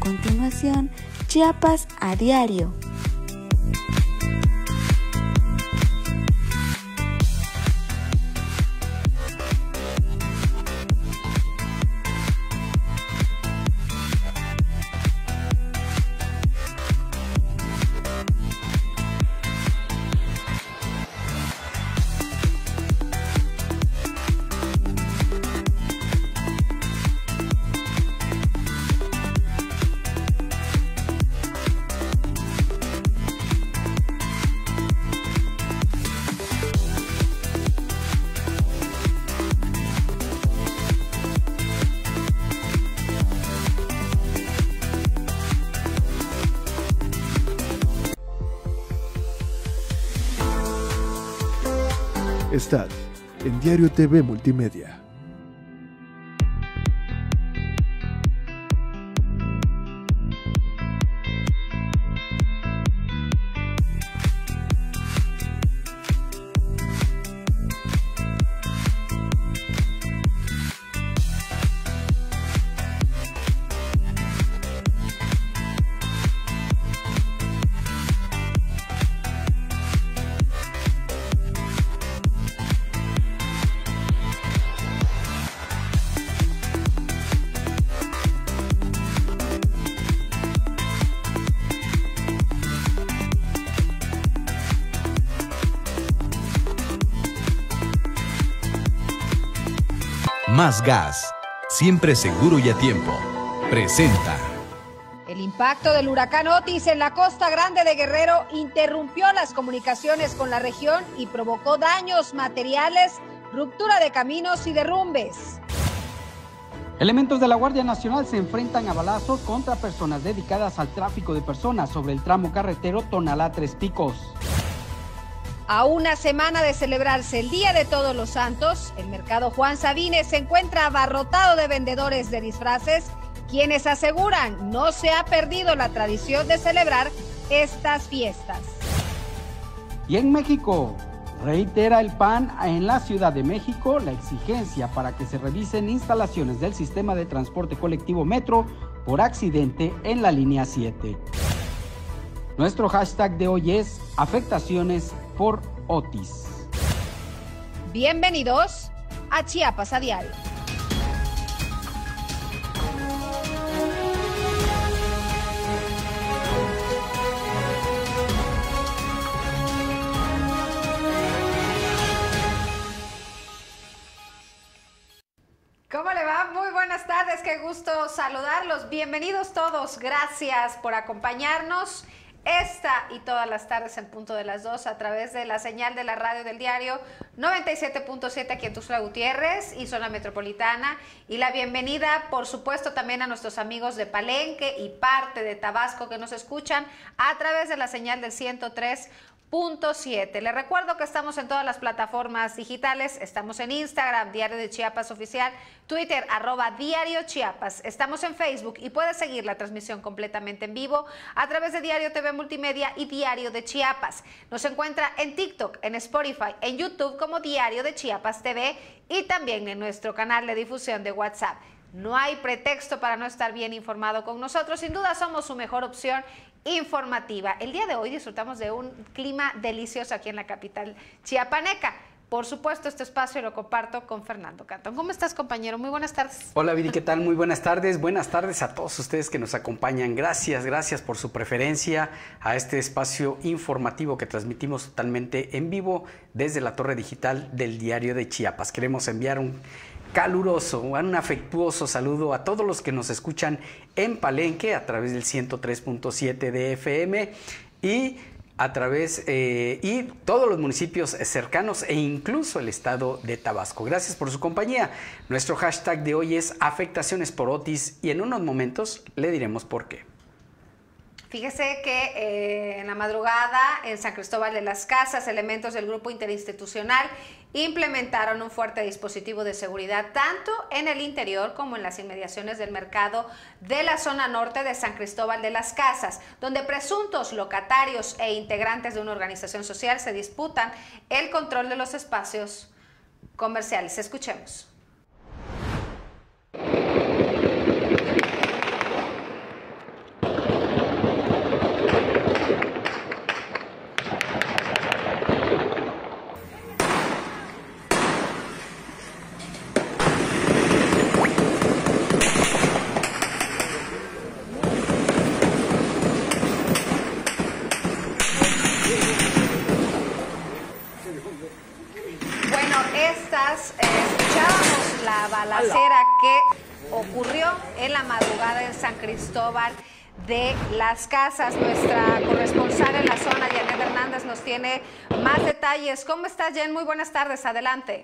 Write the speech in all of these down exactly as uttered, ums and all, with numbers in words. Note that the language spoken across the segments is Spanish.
continuación Chiapas a diario. Estad en Diario T V Multimedia. Más Gas, siempre seguro y a tiempo, presenta. El impacto del huracán Otis en la costa grande de Guerrero interrumpió las comunicaciones con la región y provocó daños materiales, ruptura de caminos y derrumbes. Elementos de la Guardia Nacional se enfrentan a balazos contra personas dedicadas al tráfico de personas sobre el tramo carretero Tonalá-Tres Picos. A una semana de celebrarse el Día de Todos los Santos, el mercado Juan Sabines se encuentra abarrotado de vendedores de disfraces, quienes aseguran no se ha perdido la tradición de celebrar estas fiestas. Y en México, reitera el P A N en la Ciudad de México la exigencia para que se revisen instalaciones del sistema de transporte colectivo Metro por accidente en la línea siete. Nuestro hashtag de hoy es afectaciones por Otis. Bienvenidos a Chiapas a diario. ¿Cómo le va? Muy buenas tardes, qué gusto saludarlos. Bienvenidos todos, gracias por acompañarnos esta y todas las tardes en punto de las dos a través de la señal de la radio del diario noventa y siete punto siete aquí en Tuxtla Gutiérrez y zona metropolitana, y la bienvenida por supuesto también a nuestros amigos de Palenque y parte de Tabasco que nos escuchan a través de la señal del ciento tres punto siete. Les recuerdo que estamos en todas las plataformas digitales, estamos en Instagram, Diario de Chiapas Oficial, Twitter, arroba Diario Chiapas, estamos en Facebook y puedes seguir la transmisión completamente en vivo a través de Diario T V Multimedia y Diario de Chiapas. Nos encuentra en TikTok, en Spotify, en YouTube como Diario de Chiapas T V y también en nuestro canal de difusión de WhatsApp. No hay pretexto para no estar bien informado con nosotros, sin duda somos su mejor opción informativa. El día de hoy disfrutamos de un clima delicioso aquí en la capital chiapaneca. Por supuesto, este espacio lo comparto con Fernando Cantón. ¿Cómo estás, compañero? Muy buenas tardes. Hola, Viri, ¿qué tal? Muy buenas tardes. Buenas tardes a todos ustedes que nos acompañan. Gracias, gracias por su preferencia a este espacio informativo que transmitimos totalmente en vivo desde la torre digital del Diario de Chiapas. Queremos enviar un caluroso, un afectuoso saludo a todos los que nos escuchan en Palenque a través del ciento tres punto siete de F M y a través eh, y todos los municipios cercanos e incluso el estado de Tabasco. Gracias por su compañía. Nuestro hashtag de hoy es afectaciones por Otis y en unos momentos le diremos por qué. Fíjese que eh, en la madrugada en San Cristóbal de las Casas, elementos del grupo interinstitucional implementaron un fuerte dispositivo de seguridad tanto en el interior como en las inmediaciones del mercado de la zona norte de San Cristóbal de las Casas, donde presuntos locatarios e integrantes de una organización social se disputan el control de los espacios comerciales. la balacera que ocurrió en la madrugada en San Cristóbal de las Casas. Nuestra corresponsal en la zona, Janet Hernández, nos tiene más detalles. ¿Cómo estás, Jen? Muy buenas tardes, adelante.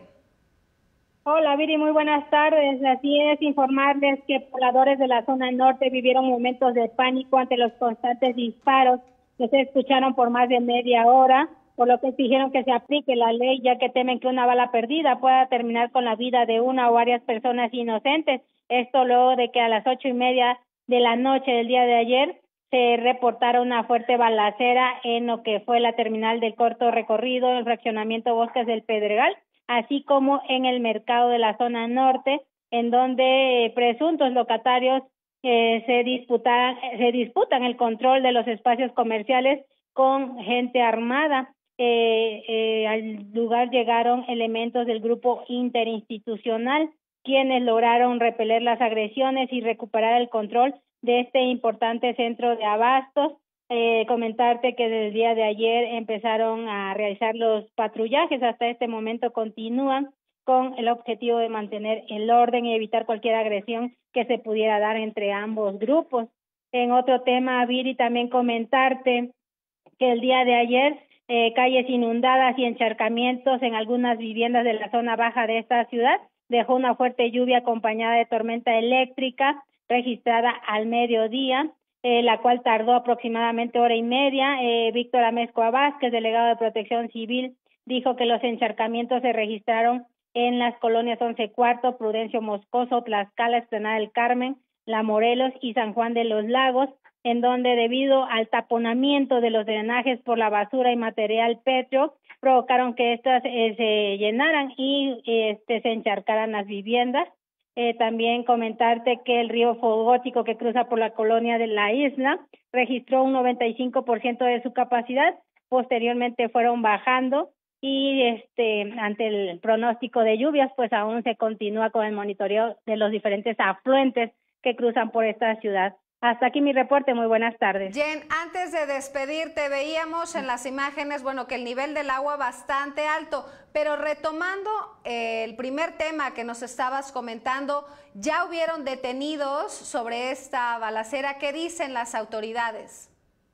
Hola, Viri, muy buenas tardes. Así es, informarles que pobladores de la zona norte vivieron momentos de pánico ante los constantes disparos que se escucharon por más de media hora, por lo que exigieron que se aplique la ley, ya que temen que una bala perdida pueda terminar con la vida de una o varias personas inocentes. Esto luego de que a las ocho y media de la noche del día de ayer se reportara una fuerte balacera en lo que fue la terminal del corto recorrido, el fraccionamiento Bosques del Pedregal, así como en el mercado de la zona norte, en donde presuntos locatarios eh, se disputan, se disputan el control de los espacios comerciales con gente armada. Eh, eh, al lugar llegaron elementos del grupo interinstitucional, quienes lograron repeler las agresiones y recuperar el control de este importante centro de abastos. Eh, comentarte que desde el día de ayer empezaron a realizar los patrullajes, hasta este momento continúan con el objetivo de mantener el orden y evitar cualquier agresión que se pudiera dar entre ambos grupos. En otro tema, Viri, también comentarte que el día de ayer eh, calles inundadas y encharcamientos en algunas viviendas de la zona baja de esta ciudad dejó una fuerte lluvia acompañada de tormenta eléctrica registrada al mediodía, eh, la cual tardó aproximadamente hora y media. Eh, Víctor Amezcua Vázquez, delegado de Protección Civil, dijo que los encharcamientos se registraron en las colonias Once Cuarto, Prudencio Moscoso, Tlaxcala, Esplanada del Carmen, La Morelos y San Juan de los Lagos, en donde debido al taponamiento de los drenajes por la basura y material pétreo, provocaron que estas eh, se llenaran y este, se encharcaran las viviendas. Eh, también comentarte que el río Fogótico, que cruza por la colonia de la isla, registró un noventa y cinco por ciento de su capacidad. Posteriormente fueron bajando y este ante el pronóstico de lluvias, pues aún se continúa con el monitoreo de los diferentes afluentes que cruzan por esta ciudad. Hasta aquí mi reporte, muy buenas tardes. Jen, antes de despedirte, veíamos en las imágenes, bueno, que el nivel del agua bastante alto, pero retomando eh, el primer tema que nos estabas comentando, ¿ya hubieron detenidos sobre esta balacera? ¿Qué dicen las autoridades?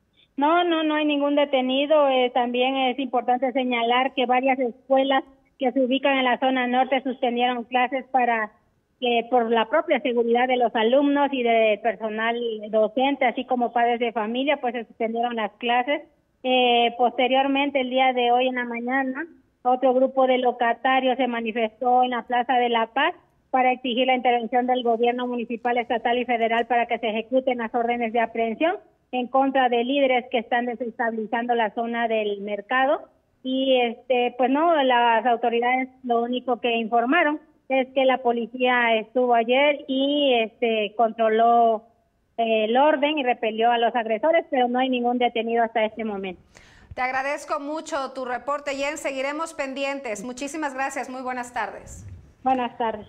No, no, no hay ningún detenido. Eh, también es importante señalar que varias escuelas que se ubican en la zona norte suspendieron clases para que por la propia seguridad de los alumnos y de personal docente, así como padres de familia, pues se suspendieron las clases. Eh, posteriormente, el día de hoy en la mañana, otro grupo de locatarios se manifestó en la Plaza de la Paz para exigir la intervención del gobierno municipal, estatal y federal para que se ejecuten las órdenes de aprehensión en contra de líderes que están desestabilizando la zona del mercado. Y este, pues no, las autoridades lo único que informaron es que la policía estuvo ayer y este controló eh, el orden y repelió a los agresores, pero no hay ningún detenido hasta este momento. Te agradezco mucho tu reporte, Jen. Seguiremos pendientes. Muchísimas gracias. Muy buenas tardes. Buenas tardes.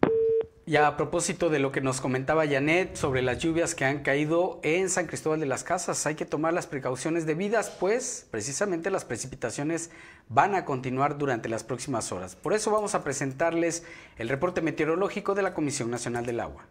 Y a propósito de lo que nos comentaba Janet sobre las lluvias que han caído en San Cristóbal de las Casas, hay que tomar las precauciones debidas, pues precisamente las precipitaciones van a continuar durante las próximas horas. Por eso vamos a presentarles el reporte meteorológico de la Comisión Nacional del Agua.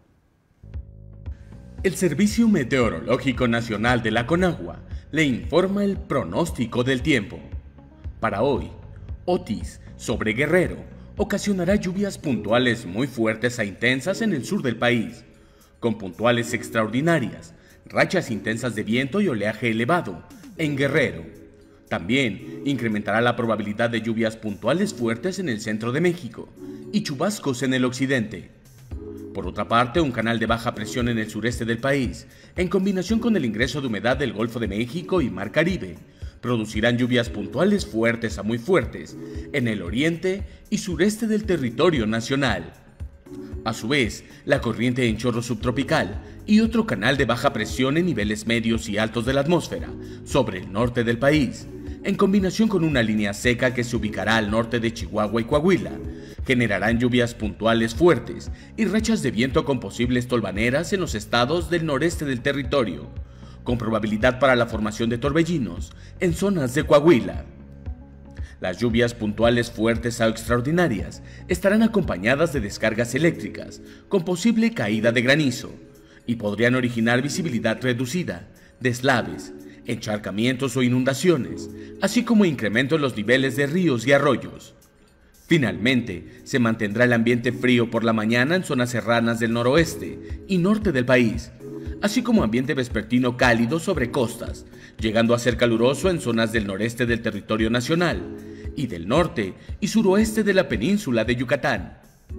El Servicio Meteorológico Nacional de la Conagua le informa el pronóstico del tiempo. Para hoy, Otis sobre Guerrero ocasionará lluvias puntuales muy fuertes a intensas en el sur del país, con puntuales extraordinarias, rachas intensas de viento y oleaje elevado en Guerrero. También incrementará la probabilidad de lluvias puntuales fuertes en el centro de México y chubascos en el occidente. Por otra parte, un canal de baja presión en el sureste del país, en combinación con el ingreso de humedad del Golfo de México y Mar Caribe, producirán lluvias puntuales fuertes a muy fuertes en el oriente y sureste del territorio nacional. A su vez, la corriente en chorro subtropical y otro canal de baja presión en niveles medios y altos de la atmósfera sobre el norte del país, en combinación con una línea seca que se ubicará al norte de Chihuahua y Coahuila, generarán lluvias puntuales fuertes y rachas de viento con posibles tolvaneras en los estados del noreste del territorio, con probabilidad para la formación de torbellinos en zonas de Coahuila. Las lluvias puntuales fuertes a extraordinarias estarán acompañadas de descargas eléctricas con posible caída de granizo y podrían originar visibilidad reducida, deslaves, encharcamientos o inundaciones, así como incremento en los niveles de ríos y arroyos. Finalmente, se mantendrá el ambiente frío por la mañana en zonas serranas del noroeste y norte del país, así como ambiente vespertino cálido sobre costas, llegando a ser caluroso en zonas del noreste del territorio nacional y del norte y suroeste de la península de Yucatán.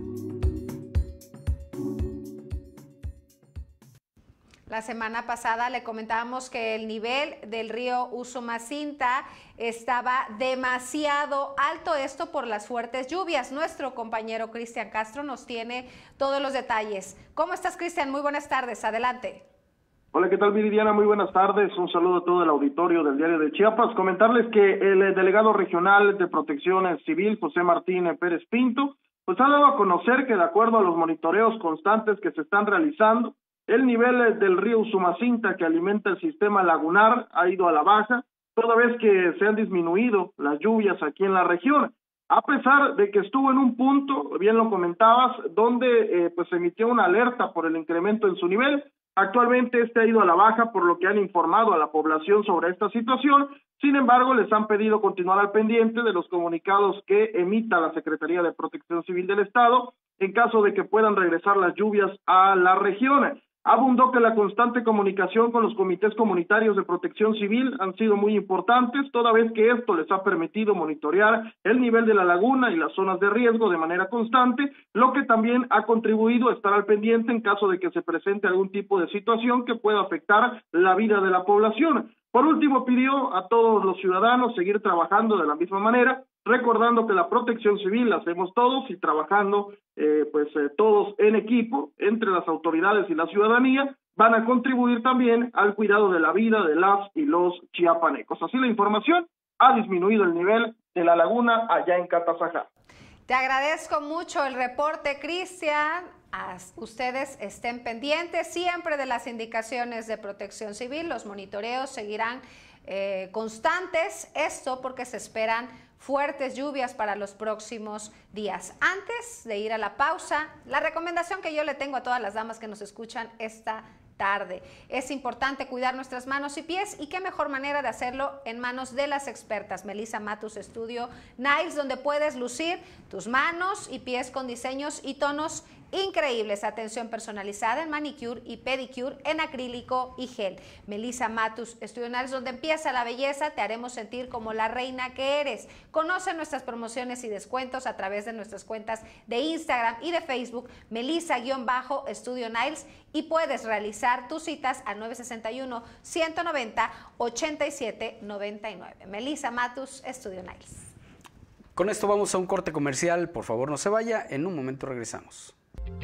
La semana pasada le comentábamos que el nivel del río Usumacinta estaba demasiado alto, esto por las fuertes lluvias. Nuestro compañero Cristian Castro nos tiene todos los detalles. ¿Cómo estás, Cristian? Muy buenas tardes, adelante. Hola, ¿qué tal, Viridiana? Muy buenas tardes. Un saludo a todo el auditorio del Diario de Chiapas. Comentarles que el delegado regional de Protección Civil, José Martín Pérez Pinto, pues ha dado a conocer que de acuerdo a los monitoreos constantes que se están realizando, el nivel del río Usumacinta que alimenta el sistema lagunar ha ido a la baja, toda vez que se han disminuido las lluvias aquí en la región. A pesar de que estuvo en un punto, bien lo comentabas, donde eh, pues se emitió una alerta por el incremento en su nivel. Actualmente este ha ido a la baja, por lo que han informado a la población sobre esta situación. Sin embargo, les han pedido continuar al pendiente de los comunicados que emita la Secretaría de Protección Civil del Estado en caso de que puedan regresar las lluvias a la región. Abundó que la constante comunicación con los comités comunitarios de protección civil han sido muy importantes, toda vez que esto les ha permitido monitorear el nivel de la laguna y las zonas de riesgo de manera constante, lo que también ha contribuido a estar al pendiente en caso de que se presente algún tipo de situación que pueda afectar la vida de la población. Por último, pidió a todos los ciudadanos seguir trabajando de la misma manera, recordando que la protección civil la hacemos todos y trabajando eh, pues eh, todos en equipo entre las autoridades y la ciudadanía van a contribuir también al cuidado de la vida de las y los chiapanecos. Así la información, ha disminuido el nivel de la laguna allá en Catazajá. Te agradezco mucho el reporte, Cristian. Ustedes estén pendientes siempre de las indicaciones de protección civil, los monitoreos seguirán eh, constantes, esto porque se esperan fuertes lluvias para los próximos días. Antes de ir a la pausa, la recomendación que yo le tengo a todas las damas que nos escuchan esta tarde. Es importante cuidar nuestras manos y pies, y qué mejor manera de hacerlo en manos de las expertas. Melissa Matus Studio Nails, donde puedes lucir tus manos y pies con diseños y tonos increíbles. Atención personalizada en manicure y pedicure en acrílico y gel. Melissa Matus Studio Nails, donde empieza la belleza, te haremos sentir como la reina que eres. Conoce nuestras promociones y descuentos a través de nuestras cuentas de Instagram y de Facebook, Melissa-Studio Nails, y puedes realizar tus citas al nueve seis uno, uno nueve cero, ocho siete nueve nueve. Melissa Matus Studio Nails. Con esto vamos a un corte comercial. Por favor, no se vaya. En un momento regresamos.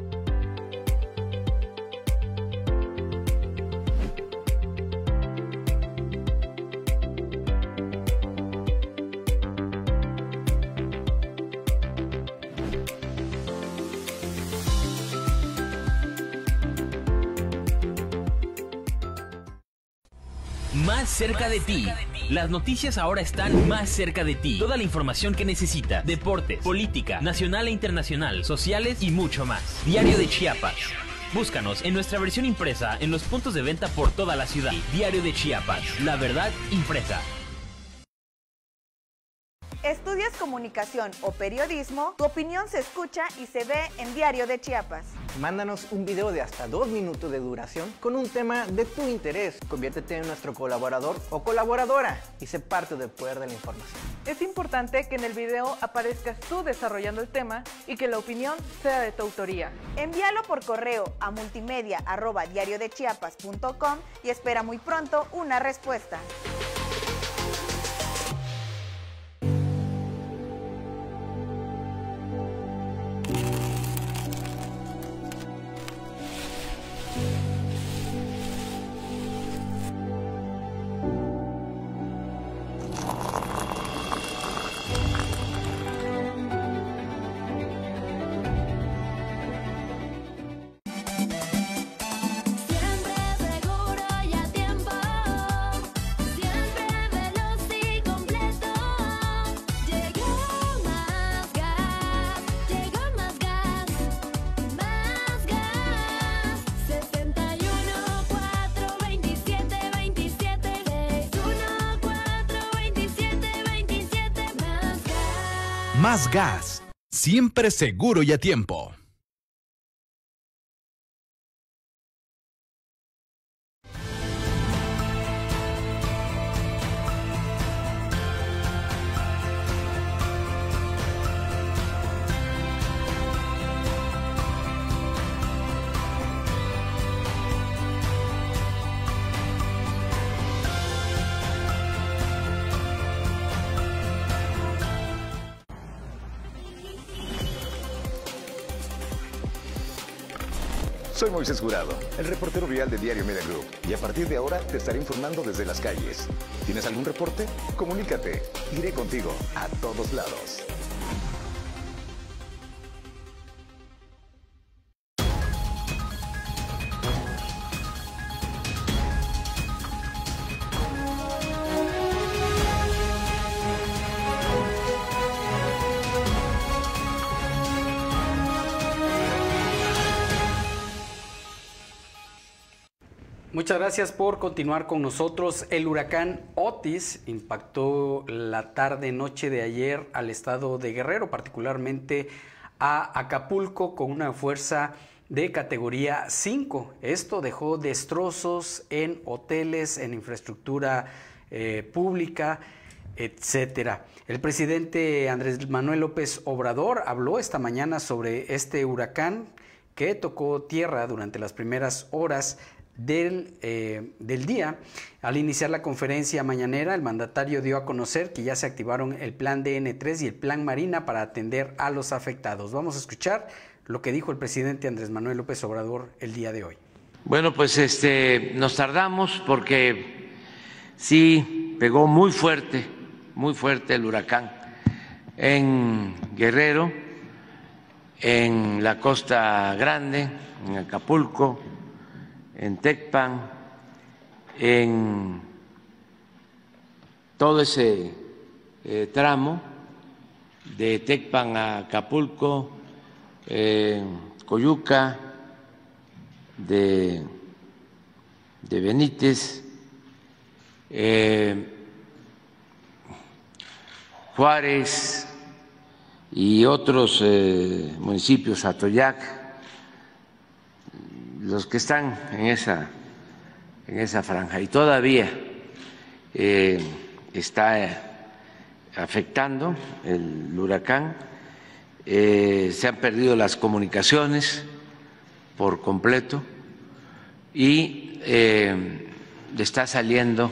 Más cerca de ti. Las noticias ahora están más cerca de ti. Toda la información que necesitas. Deportes, política, nacional e internacional, sociales y mucho más. Diario de Chiapas. Búscanos en nuestra versión impresa en los puntos de venta por toda la ciudad. Diario de Chiapas. La verdad impresa. ¿Estudias comunicación o periodismo? Tu opinión se escucha y se ve en Diario de Chiapas. Mándanos un video de hasta dos minutos de duración con un tema de tu interés. Conviértete en nuestro colaborador o colaboradora y sé parte del poder de la información. Es importante que en el video aparezcas tú desarrollando el tema y que la opinión sea de tu autoría. Envíalo por correo a multimedia arroba diario de chiapas punto com y espera muy pronto una respuesta. Siempre seguro y a tiempo. Más Gas, siempre seguro y a tiempo. Soy Moisés Jurado, el reportero vial de Diario Media Group, y a partir de ahora te estaré informando desde las calles. ¿Tienes algún reporte? Comunícate. Iré contigo a todos lados. Muchas gracias por continuar con nosotros. El huracán Otis impactó la tarde-noche de ayer al estado de Guerrero, particularmente a Acapulco, con una fuerza de categoría cinco. Esto dejó destrozos en hoteles, en infraestructura eh, pública, etcétera. El presidente Andrés Manuel López Obrador habló esta mañana sobre este huracán que tocó tierra durante las primeras horas Del, eh, del día. Al iniciar la conferencia mañanera, el mandatario dio a conocer que ya se activaron el plan D N tres y el plan Marina para atender a los afectados. Vamos a escuchar lo que dijo el presidente Andrés Manuel López Obrador el día de hoy. Bueno, pues este, nos tardamos porque sí pegó muy fuerte, muy fuerte el huracán en Guerrero, en la Costa Grande, en Acapulco, en Tecpan, en todo ese eh, tramo de Tecpan a Acapulco, eh, Coyuca, de, de Benítez, eh, Juárez y otros eh, municipios, Atoyac, los que están en esa, en esa franja, y todavía eh, está eh, afectando el huracán. Eh, se han perdido las comunicaciones por completo y eh, está saliendo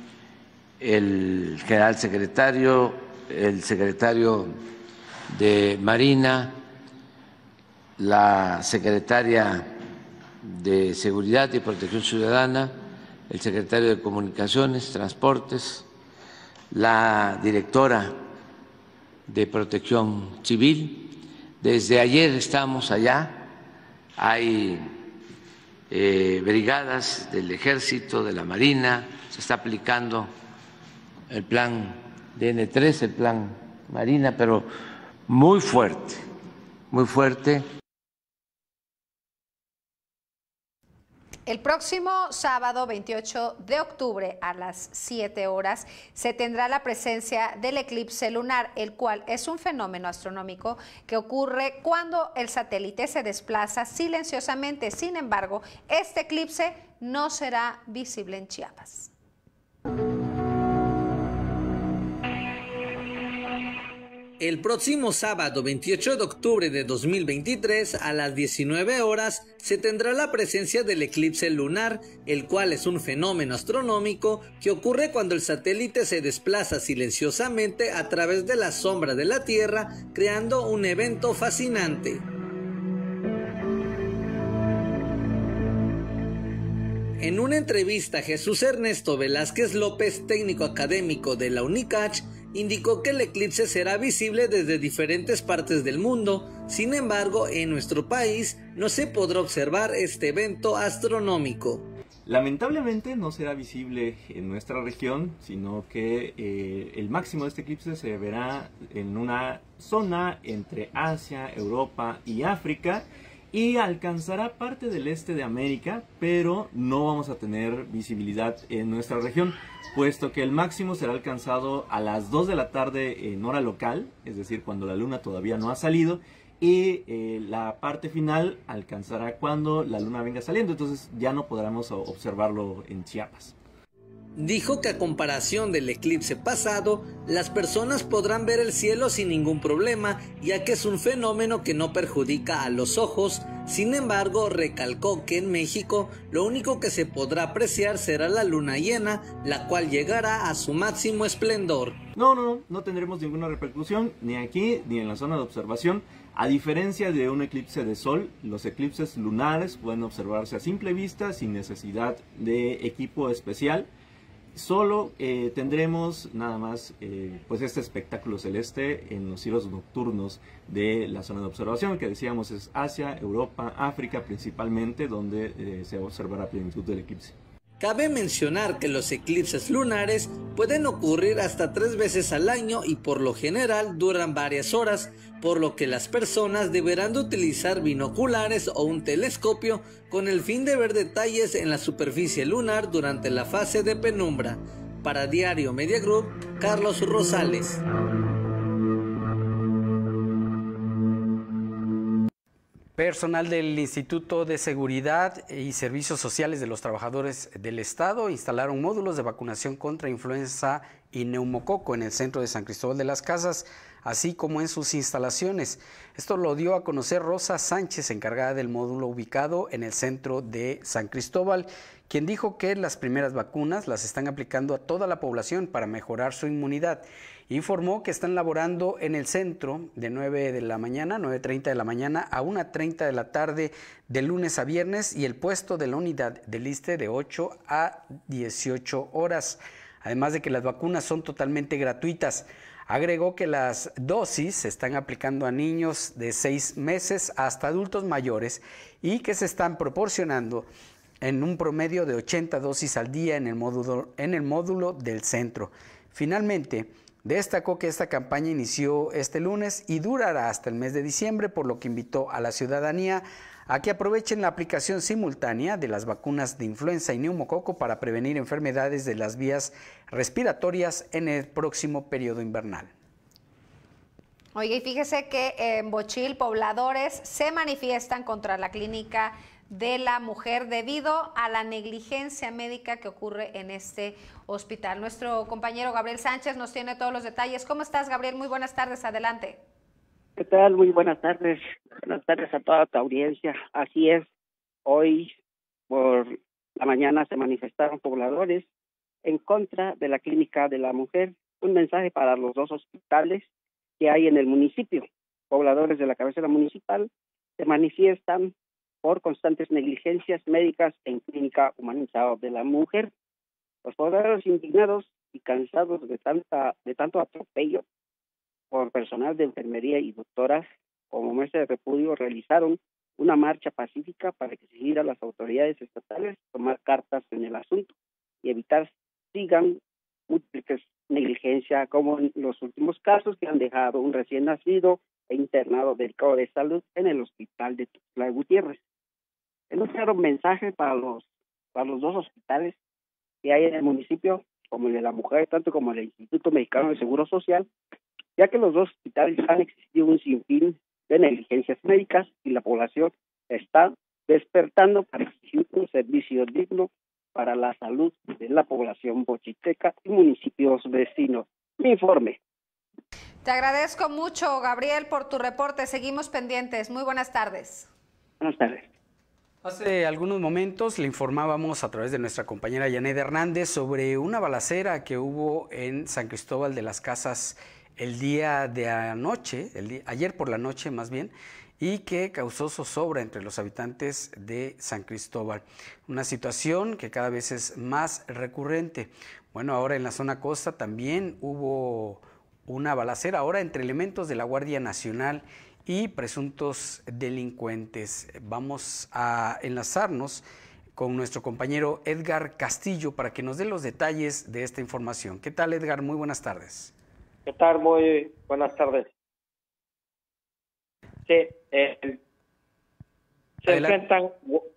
el general secretario, el secretario de Marina, la secretaria de Seguridad y Protección Ciudadana, el secretario de Comunicaciones, Transportes, la directora de Protección Civil. Desde ayer estamos allá, hay eh, brigadas del Ejército, de la Marina, se está aplicando el plan D N tres, el plan Marina, pero muy fuerte, muy fuerte. El próximo sábado veintiocho de octubre a las siete horas se tendrá la presencia del eclipse lunar, el cual es un fenómeno astronómico que ocurre cuando el satélite se desplaza silenciosamente. Sin embargo, este eclipse no será visible en Chiapas. El próximo sábado veintiocho de octubre de dos mil veintitrés a las diecinueve horas se tendrá la presencia del eclipse lunar, el cual es un fenómeno astronómico que ocurre cuando el satélite se desplaza silenciosamente a través de la sombra de la Tierra, creando un evento fascinante. En una entrevista, Jesús Ernesto Velázquez López, técnico académico de la UNICACH, indicó que el eclipse será visible desde diferentes partes del mundo. Sin embargo, en nuestro país no se podrá observar este evento astronómico. Lamentablemente no será visible en nuestra región, sino que eh, el máximo de este eclipse se verá en una zona entre Asia, Europa y África, y alcanzará parte del este de América, pero no vamos a tener visibilidad en nuestra región, puesto que el máximo será alcanzado a las dos de la tarde en hora local, es decir, cuando la luna todavía no ha salido, y eh, la parte final alcanzará cuando la luna venga saliendo, entonces ya no podremos observarlo en Chiapas. Dijo que a comparación del eclipse pasado, las personas podrán ver el cielo sin ningún problema, ya que es un fenómeno que no perjudica a los ojos. Sin embargo, recalcó que en México lo único que se podrá apreciar será la luna llena, la cual llegará a su máximo esplendor. No, no, no, no tendremos ninguna repercusión, ni aquí ni en la zona de observación. A diferencia de un eclipse de sol, los eclipses lunares pueden observarse a simple vista sin necesidad de equipo especial. Solo eh, tendremos nada más eh, pues este espectáculo celeste en los cielos nocturnos de la zona de observación, que decíamos es Asia, Europa, África principalmente, donde eh, se observará plenitud del eclipse. Cabe mencionar que los eclipses lunares pueden ocurrir hasta tres veces al año y por lo general duran varias horas, por lo que las personas deberán de utilizar binoculares o un telescopio con el fin de ver detalles en la superficie lunar durante la fase de penumbra. Para Diario Media Group, Carlos Rosales. Personal del Instituto de Seguridad y Servicios Sociales de los Trabajadores del Estado instalaron módulos de vacunación contra influenza y neumococo en el centro de San Cristóbal de las Casas, así como en sus instalaciones. Esto lo dio a conocer Rosa Sánchez, encargada del módulo ubicado en el centro de San Cristóbal, quien dijo que las primeras vacunas las están aplicando a toda la población para mejorar su inmunidad. Informó que están laborando en el centro de nueve de la mañana, nueve treinta de la mañana a una treinta de la tarde de lunes a viernes y el puesto de la unidad del ISSSTE de ocho a dieciocho horas. Además de que las vacunas son totalmente gratuitas. Agregó que las dosis se están aplicando a niños de seis meses hasta adultos mayores y que se están proporcionando en un promedio de ochenta dosis al día en el módulo, en el módulo del centro. Finalmente, destacó que esta campaña inició este lunes y durará hasta el mes de diciembre, por lo que invitó a la ciudadanía a que aprovechen la aplicación simultánea de las vacunas de influenza y neumococo para prevenir enfermedades de las vías respiratorias en el próximo periodo invernal. Oiga, y fíjese que en Bochil pobladores se manifiestan contra la clínica de la mujer debido a la negligencia médica que ocurre en este hospital. Nuestro compañero Gabriel Sánchez nos tiene todos los detalles. ¿Cómo estás, Gabriel? Muy buenas tardes, adelante. ¿Qué tal? Muy buenas tardes. Buenas tardes a toda tu audiencia. Así es, hoy por la mañana se manifestaron pobladores en contra de la clínica de la mujer. Un mensaje para los dos hospitales que hay en el municipio. Pobladores de la cabecera municipal se manifiestan por constantes negligencias médicas en clínica humanizada de la mujer. Los pobladores indignados y cansados de tanta de tanto atropello por personal de enfermería y doctoras, como muestra de repudio, realizaron una marcha pacífica para exigir a las autoridades estatales tomar cartas en el asunto y evitar sigan múltiples negligencias, como en los últimos casos que han dejado un recién nacido e internado delicado de salud en el hospital de Tuxtla Gutiérrez. En un claro mensaje para los para los dos hospitales que hay en el municipio, como el de la mujer, tanto como el Instituto Mexicano de Seguro Social, ya que los dos hospitales han existido un sinfín de negligencias médicas y la población está despertando para exigir un servicio digno para la salud de la población bochiteca y municipios vecinos. Mi informe. Te agradezco mucho, Gabriel, por tu reporte. Seguimos pendientes. Muy buenas tardes. Buenas tardes. Hace algunos momentos le informábamos a través de nuestra compañera Yaneida Hernández sobre una balacera que hubo en San Cristóbal de las Casas el día de anoche, el día, ayer por la noche más bien, y que causó zozobra entre los habitantes de San Cristóbal. Una situación que cada vez es más recurrente. Bueno, ahora en la zona costa también hubo una balacera, ahora entre elementos de la Guardia Nacional y presuntos delincuentes. Vamos a enlazarnos con nuestro compañero Edgar Castillo para que nos dé los detalles de esta información. ¿Qué tal, Edgar? Muy buenas tardes. ¿Qué tal? Muy buenas tardes. Sí, eh, se enfrentan...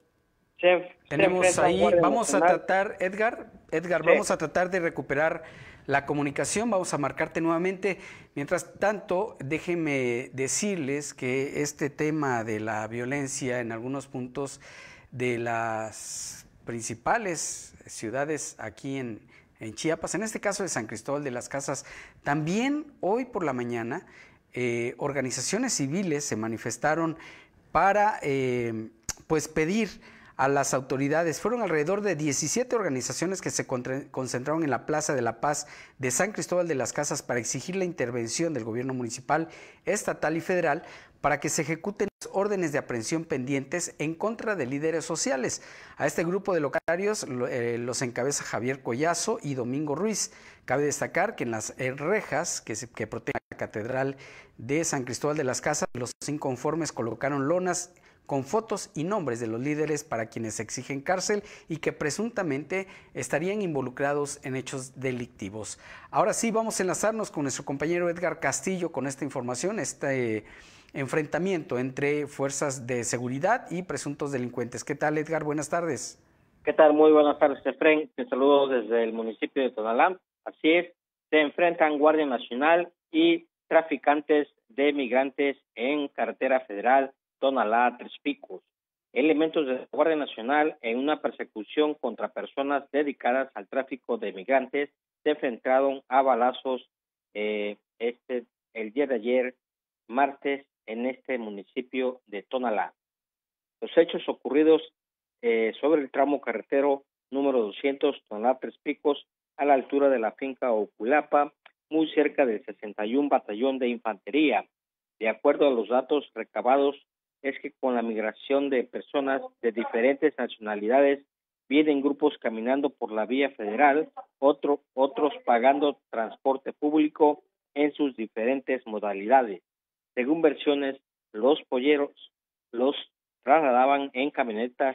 Se, Tenemos se ahí, vamos Nacional. a tratar, Edgar, Edgar, sí. vamos a tratar de recuperar la comunicación, vamos a marcarte nuevamente. Mientras tanto, déjenme decirles que este tema de la violencia en algunos puntos de las principales ciudades aquí en, en Chiapas, en este caso de San Cristóbal de las Casas, también hoy por la mañana eh, organizaciones civiles se manifestaron para eh, pues pedir a las autoridades. Fueron alrededor de diecisiete organizaciones que se concentraron en la Plaza de la Paz de San Cristóbal de las Casas para exigir la intervención del gobierno municipal, estatal y federal para que se ejecuten las órdenes de aprehensión pendientes en contra de líderes sociales. A este grupo de locatarios eh, los encabeza Javier Collazo y Domingo Ruiz. Cabe destacar que en las rejas que, se, que protegen la Catedral de San Cristóbal de las Casas, los inconformes colocaron lonas con fotos y nombres de los líderes para quienes exigen cárcel y que presuntamente estarían involucrados en hechos delictivos. Ahora sí, vamos a enlazarnos con nuestro compañero Edgar Castillo con esta información, este enfrentamiento entre fuerzas de seguridad y presuntos delincuentes. ¿Qué tal, Edgar? Buenas tardes. ¿Qué tal? Muy buenas tardes, Efraín. Te saludo desde el municipio de Tonalá. Así es, se enfrentan Guardia Nacional y traficantes de migrantes en carretera federal Tonalá, Tres Picos. Elementos de la Guardia Nacional en una persecución contra personas dedicadas al tráfico de migrantes se enfrentaron a balazos eh, este el día de ayer, martes, en este municipio de Tonalá. Los hechos ocurridos eh, sobre el tramo carretero número doscientos Tonalá, Tres Picos, a la altura de la finca Oculapa, muy cerca del sesenta y uno Batallón de Infantería. De acuerdo a los datos recabados, es que con la migración de personas de diferentes nacionalidades vienen grupos caminando por la vía federal, otro, otros pagando transporte público en sus diferentes modalidades. Según versiones, los polleros los trasladaban en camionetas,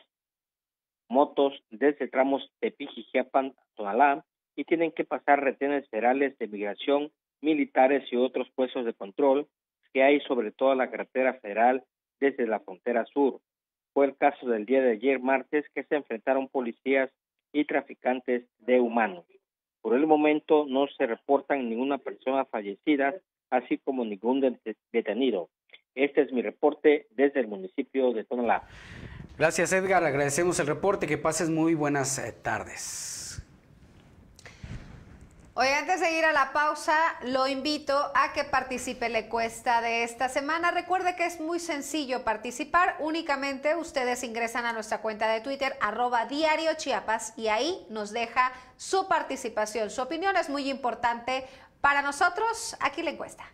motos desde tramos de Pijijiapan a Tonalá y tienen que pasar retenes federales de migración, militares y otros puestos de control que hay sobre toda la carretera federal desde la frontera sur. Fue el caso del día de ayer martes que se enfrentaron policías y traficantes de humanos. Por el momento no se reportan ninguna persona fallecida, así como ningún detenido. Este es mi reporte desde el municipio de Tonalá. Gracias, Edgar, agradecemos el reporte, que pases muy buenas eh, tardes. Hoy, antes de ir a la pausa, lo invito a que participe en la encuesta de esta semana. Recuerde que es muy sencillo participar. Únicamente ustedes ingresan a nuestra cuenta de Twitter, arroba Diario Chiapas, y ahí nos deja su participación. Su opinión es muy importante para nosotros. Aquí la encuesta.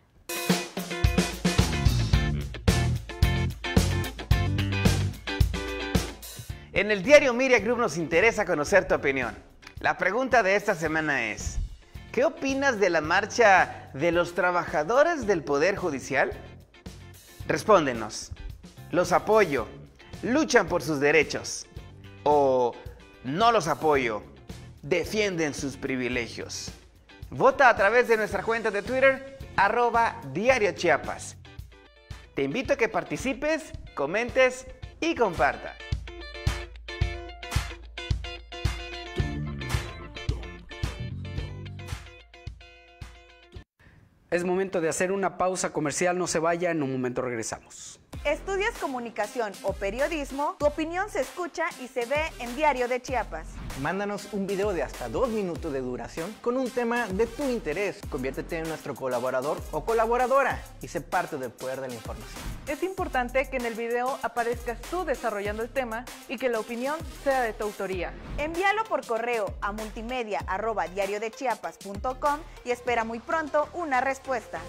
En el diario Media Group nos interesa conocer tu opinión. La pregunta de esta semana es: ¿qué opinas de la marcha de los trabajadores del Poder Judicial? Respóndenos. Los apoyo. Luchan por sus derechos. O no los apoyo. Defienden sus privilegios. Vota a través de nuestra cuenta de Twitter, arroba Diario Chiapas. Te invito a que participes, comentes y compartas. Es momento de hacer una pausa comercial, no se vaya, en un momento regresamos. ¿Estudias comunicación o periodismo? Tu opinión se escucha y se ve en Diario de Chiapas. Mándanos un video de hasta dos minutos de duración con un tema de tu interés. Conviértete en nuestro colaborador o colaboradora y sé parte del poder de la información. Es importante que en el video aparezcas tú desarrollando el tema y que la opinión sea de tu autoría. Envíalo por correo a multimedia arroba diario de chiapas punto com y espera muy pronto una respuesta.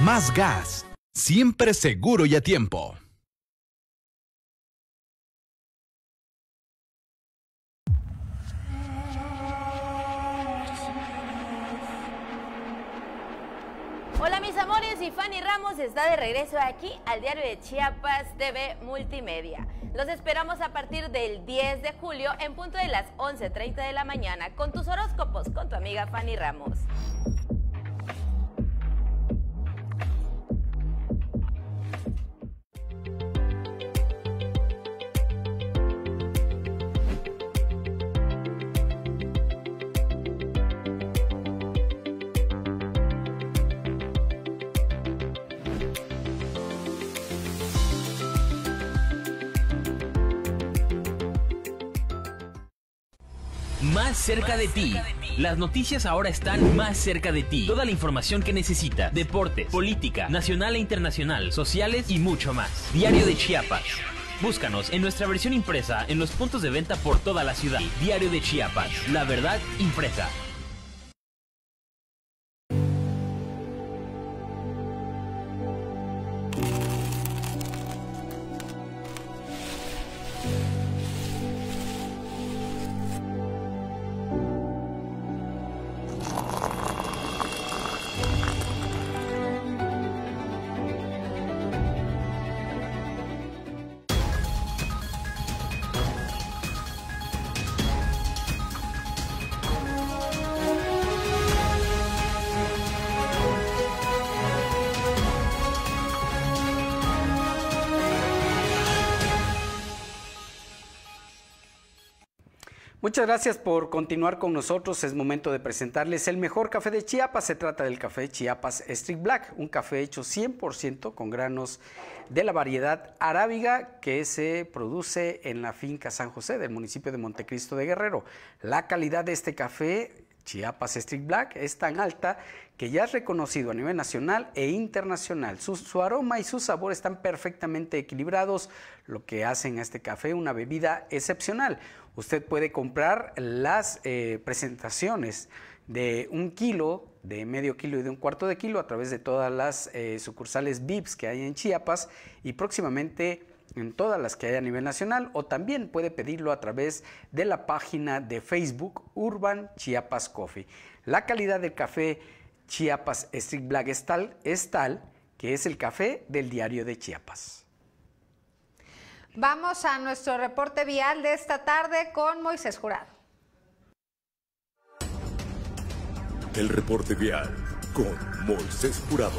Más gas, siempre seguro y a tiempo. Hola mis amores, y Fanny Ramos está de regreso aquí al Diario de Chiapas T V Multimedia. Los esperamos a partir del diez de julio en punto de las once treinta de la mañana con tus horóscopos con tu amiga Fanny Ramos. Más cerca de ti. Las noticias ahora están más cerca de ti. Toda la información que necesitas. Deportes, política, nacional e internacional, sociales y mucho más. Diario de Chiapas. Búscanos en nuestra versión impresa en los puntos de venta por toda la ciudad. Diario de Chiapas. La verdad impresa. Muchas gracias por continuar con nosotros. Es momento de presentarles el mejor café de Chiapas. Se trata del café Chiapas Strict Black, un café hecho cien por ciento con granos de la variedad arábiga que se produce en la finca San José del municipio de Montecristo de Guerrero. La calidad de este café Chiapas Strict Black es tan alta que ya es reconocido a nivel nacional e internacional. Su, su aroma y su sabor están perfectamente equilibrados, lo que hacen a este café una bebida excepcional. Usted puede comprar las eh, presentaciones de un kilo, de medio kilo y de un cuarto de kilo a través de todas las eh, sucursales V I Ps que hay en Chiapas y próximamente en todas las que hay a nivel nacional, o también puede pedirlo a través de la página de Facebook Urban Chiapas Coffee. La calidad del café Chiapas Strict Black es tal, es tal que es el café del Diario de Chiapas. Vamos a nuestro reporte vial de esta tarde con Moisés Jurado. El reporte vial con Moisés Jurado.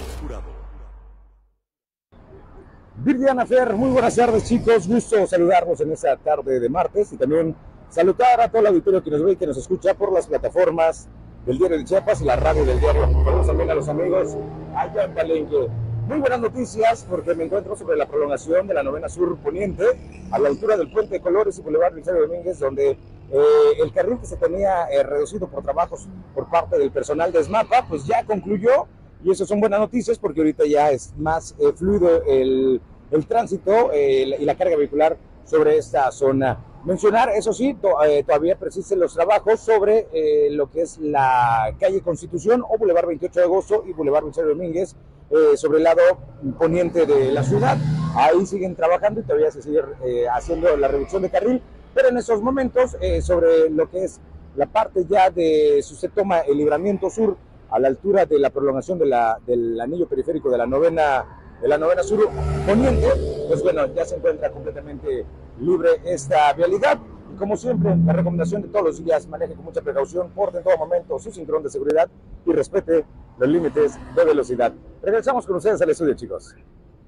Viridiana Fer, muy buenas tardes chicos, gusto saludarlos en esta tarde de martes y también saludar a todo el auditorio que nos ve y que nos escucha por las plataformas del Diario de Chiapas y la radio del diario. Saludos también a los amigos allá en Palenque. Muy buenas noticias porque me encuentro sobre la prolongación de la novena sur poniente a la altura del Puente de Colores y Boulevard Vicente Domínguez, donde eh, el carril que se tenía eh, reducido por trabajos por parte del personal de SMAPA, pues ya concluyó y eso son buenas noticias porque ahorita ya es más eh, fluido el, el tránsito eh, y la carga vehicular sobre esta zona. Mencionar, eso sí, to, eh, todavía persisten los trabajos sobre eh, lo que es la calle Constitución o Boulevard veintiocho de agosto y Boulevard Vicente Domínguez, eh, sobre el lado poniente de la ciudad. Ahí siguen trabajando y todavía se sigue eh, haciendo la reducción de carril, pero en estos momentos eh, sobre lo que es la parte ya de, si usted toma el libramiento sur a la altura de la prolongación de la, del anillo periférico de la novena de la novena sur poniente, pues bueno, ya se encuentra completamente libre esta vialidad. Y como siempre, la recomendación de todos los días, maneje con mucha precaución, porte en todo momento su cinturón de seguridad y respete los límites de velocidad. Regresamos con ustedes al estudio, chicos.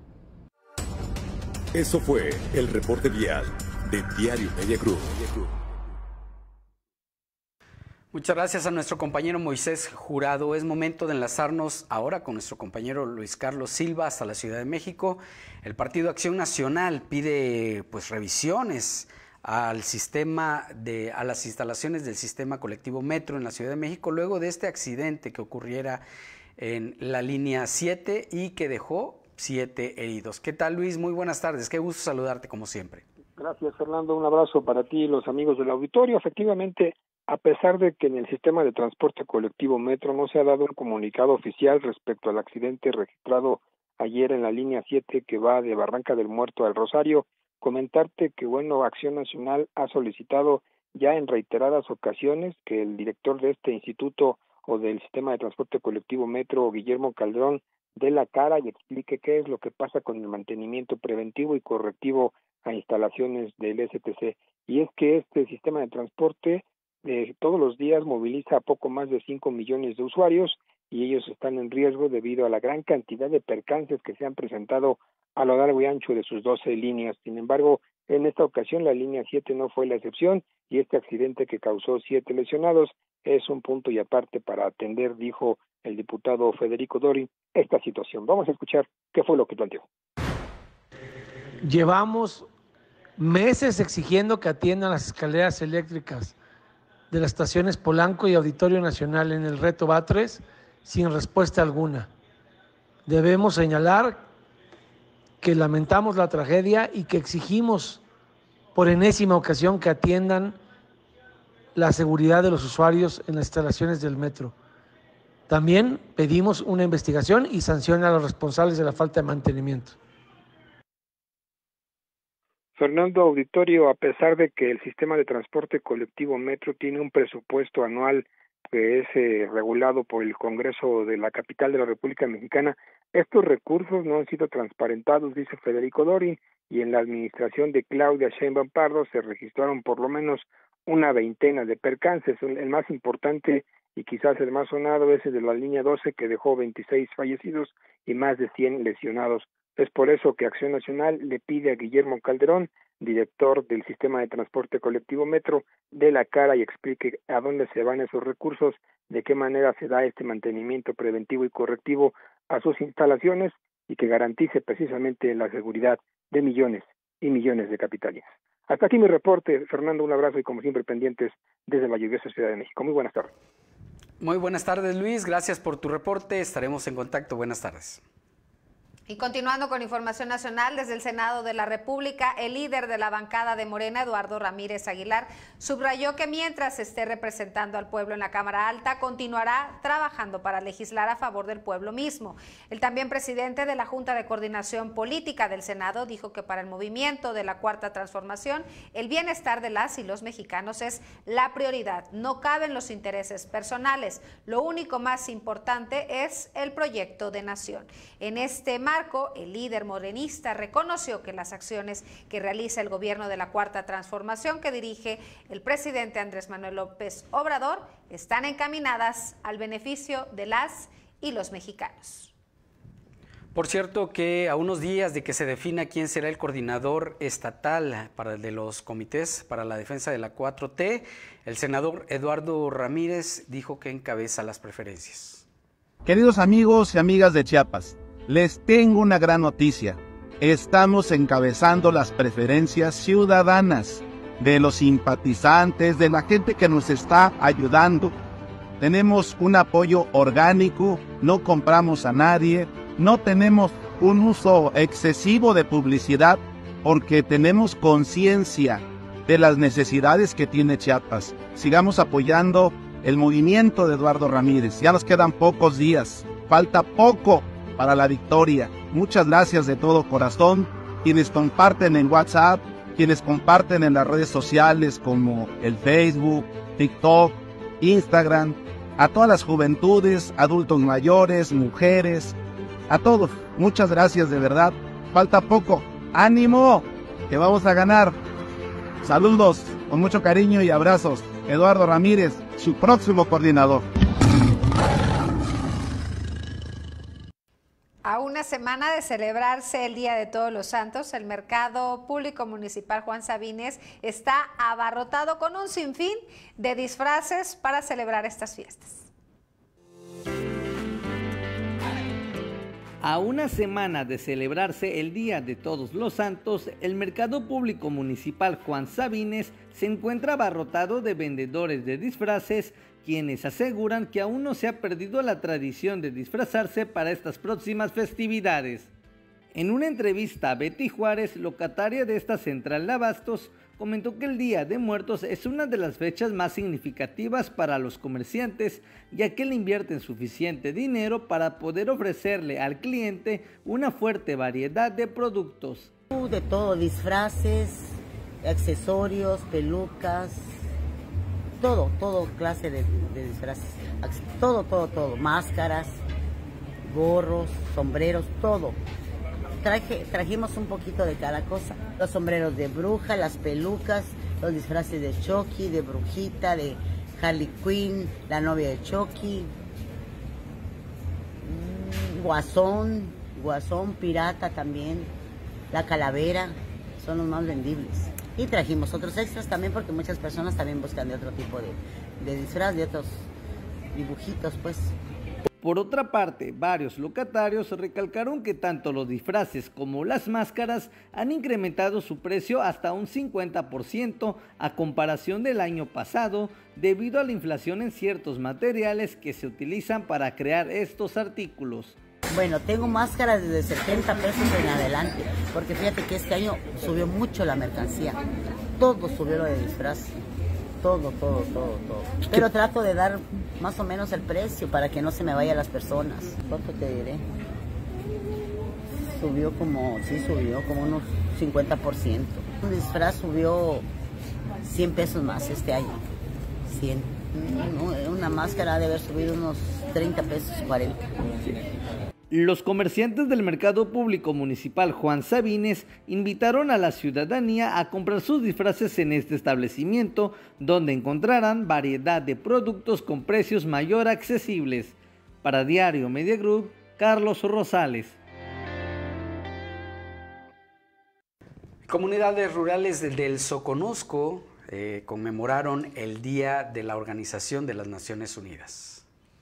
Eso fue el reporte vial de Diario Media Group. Muchas gracias a nuestro compañero Moisés Jurado. Es momento de enlazarnos ahora con nuestro compañero Luis Carlos Silva hasta la Ciudad de México. El Partido Acción Nacional pide pues revisiones al sistema de a las instalaciones del sistema colectivo Metro en la Ciudad de México luego de este accidente que ocurriera en la línea siete y que dejó siete heridos. ¿Qué tal, Luis? Muy buenas tardes. Qué gusto saludarte como siempre. Gracias, Fernando. Un abrazo para ti y los amigos del auditorio. Efectivamente, A pesar de que en el sistema de transporte colectivo Metro no se ha dado un comunicado oficial respecto al accidente registrado ayer en la línea siete que va de Barranca del Muerto al Rosario, comentarte que, bueno, Acción Nacional ha solicitado ya en reiteradas ocasiones que el director de este instituto o del sistema de transporte colectivo Metro, Guillermo Calderón, dé la cara y explique qué es lo que pasa con el mantenimiento preventivo y correctivo a instalaciones del S T C. Y es que este sistema de transporte eh, todos los días moviliza a poco más de cinco millones de usuarios y ellos están en riesgo debido a la gran cantidad de percances que se han presentado a lo largo y ancho de sus doce líneas. Sin embargo, en esta ocasión la línea siete no fue la excepción y este accidente que causó siete lesionados es un punto y aparte para atender, dijo el diputado Federico Dori, esta situación. Vamos a escuchar qué fue lo que planteó. Llevamos meses exigiendo que atiendan las escaleras eléctricas de las estaciones Polanco y Auditorio Nacional en el reto Batres sin respuesta alguna. Debemos señalar que lamentamos la tragedia y que exigimos por enésima ocasión que atiendan la seguridad de los usuarios en las instalaciones del metro. También pedimos una investigación y sanción a los responsables de la falta de mantenimiento. Fernando Auditorio, a pesar de que el sistema de transporte colectivo Metro tiene un presupuesto anual que es eh, regulado por el Congreso de la capital de la República Mexicana, estos recursos no han sido transparentados, dice Federico Dori, y en la administración de Claudia Sheinbaum Pardo se registraron por lo menos una veintena de percances. El más importante y quizás el más sonado es el de la línea doce, que dejó veintiséis fallecidos y más de cien lesionados. Es por eso que Acción Nacional le pide a Guillermo Calderón, director del sistema de transporte colectivo Metro, dé la cara y explique a dónde se van esos recursos, de qué manera se da este mantenimiento preventivo y correctivo a sus instalaciones y que garantice precisamente la seguridad de millones y millones de capitalinos. Hasta aquí mi reporte, Fernando, un abrazo y como siempre pendientes desde la lluviosa Ciudad de México. Muy buenas tardes. Muy buenas tardes, Luis, gracias por tu reporte, estaremos en contacto, buenas tardes. Y continuando con información nacional, desde el Senado de la República, el líder de la bancada de Morena, Eduardo Ramírez Aguilar, subrayó que mientras esté representando al pueblo en la Cámara Alta, continuará trabajando para legislar a favor del pueblo mismo. El también presidente de la Junta de Coordinación Política del Senado dijo que para el movimiento de la Cuarta Transformación, el bienestar de las y los mexicanos es la prioridad. No caben los intereses personales. Lo único más importante es el proyecto de nación. En este marco, el líder morenista reconoció que las acciones que realiza el gobierno de la Cuarta Transformación que dirige el presidente Andrés Manuel López Obrador están encaminadas al beneficio de las y los mexicanos. Por cierto que a unos días de que se defina quién será el coordinador estatal para el de los comités para la defensa de la cuatro T, el senador Eduardo Ramírez dijo que encabeza las preferencias. Queridos amigos y amigas de Chiapas, les tengo una gran noticia. Estamos encabezando las preferencias ciudadanas de los simpatizantes, de la gente que nos está ayudando. Tenemos un apoyo orgánico, no compramos a nadie, no tenemos un uso excesivo de publicidad porque tenemos conciencia de las necesidades que tiene Chiapas. Sigamos apoyando el movimiento de Eduardo Ramírez. Ya nos quedan pocos días, falta poco para la victoria. Muchas gracias de todo corazón, quienes comparten en WhatsApp, quienes comparten en las redes sociales como el Facebook, TikTok, Instagram, a todas las juventudes, adultos mayores, mujeres, a todos, muchas gracias de verdad, falta poco, ánimo, que vamos a ganar. Saludos, con mucho cariño y abrazos, Eduardo Ramírez, su próximo coordinador. A una semana de celebrarse el Día de Todos los Santos, el Mercado Público Municipal Juan Sabines está abarrotado con un sinfín de disfraces para celebrar estas fiestas. A una semana de celebrarse el Día de Todos los Santos, el Mercado Público Municipal Juan Sabines se encuentra abarrotado de vendedores de disfraces, quienes aseguran que aún no se ha perdido la tradición de disfrazarse para estas próximas festividades. En una entrevista a Betty Juárez, locataria de esta central de abastos, comentó que el Día de Muertos es una de las fechas más significativas para los comerciantes, ya que le invierten suficiente dinero para poder ofrecerle al cliente una fuerte variedad de productos. De todo, disfraces, accesorios, pelucas, todo, todo clase de, de disfraces, todo, todo, todo, máscaras, gorros, sombreros, todo. Traje, trajimos un poquito de cada cosa, los sombreros de bruja, las pelucas, los disfraces de Chucky, de brujita, de Harley Quinn, la novia de Chucky, guasón, guasón, pirata también, la calavera, son los más vendibles. Y trajimos otros extras también porque muchas personas también buscan de otro tipo de, de disfraz, de otros dibujitos pues. Por otra parte, varios locatarios recalcaron que tanto los disfraces como las máscaras han incrementado su precio hasta un cincuenta por ciento a comparación del año pasado, debido a la inflación en ciertos materiales que se utilizan para crear estos artículos. Bueno, tengo máscaras desde setenta pesos en adelante, porque fíjate que este año subió mucho la mercancía, todo subió lo de disfraz. Todo, todo, todo, todo. Pero trato de dar más o menos el precio para que no se me vayan las personas. ¿Cuánto te diré? Subió como, sí subió como unos cincuenta por ciento. Un disfraz subió cien pesos más este año. cien. Una máscara ha de haber subido unos treinta pesos, cuarenta. Los comerciantes del Mercado Público Municipal Juan Sabines invitaron a la ciudadanía a comprar sus disfraces en este establecimiento, donde encontrarán variedad de productos con precios mayor accesibles. Para Diario Media Group, Carlos Rosales. Comunidades rurales del Soconusco eh, conmemoraron el Día de la Organización de las Naciones Unidas.